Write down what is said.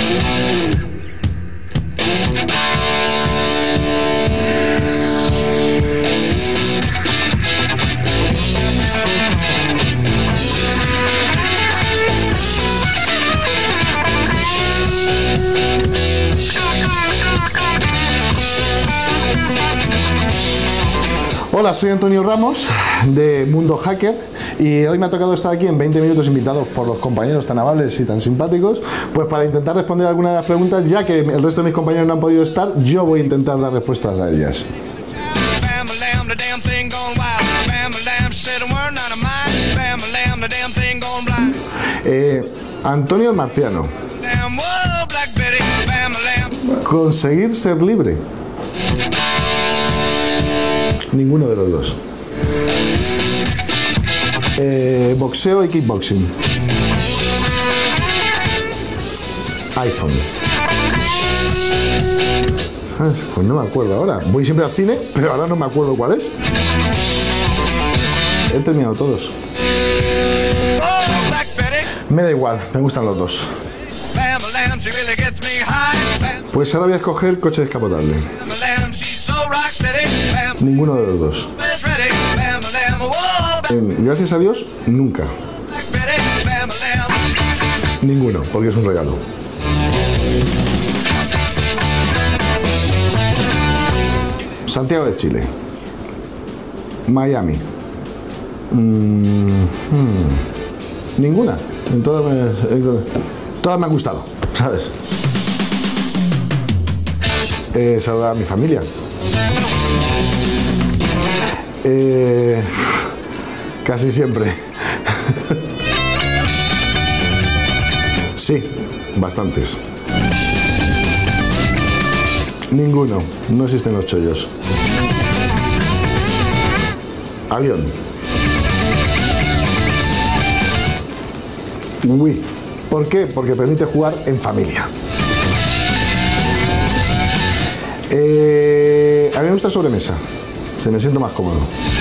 Hola, soy Antonio Ramos de Mundo Hacker y hoy me ha tocado estar aquí en 20 minutos invitados por los compañeros tan amables y tan simpáticos, pues para intentar responder algunas de las preguntas, ya que el resto de mis compañeros no han podido estar, yo voy a intentar dar respuestas a ellas. Antonio el Marciano. Conseguir ser libre. Ninguno de los dos. Boxeo y kickboxing. iPhone. ¿Sabes? Pues no me acuerdo ahora. Voy siempre al cine, pero ahora no me acuerdo cuál es. He terminado todos. Me da igual, me gustan los dos. Pues ahora voy a escoger coche descapotable. Ninguno de los dos. Gracias a Dios, nunca. Ninguno, porque es un regalo. Santiago de Chile. Miami. Ninguna. Todas me han gustado, ¿sabes? Saludar a mi familia. Casi siempre. Sí, bastantes. Ninguno, no existen los chollos. Avión. Wii. ¿Por qué? Porque permite jugar en familia. A mí me gusta sobremesa. Se me siento más cómodo.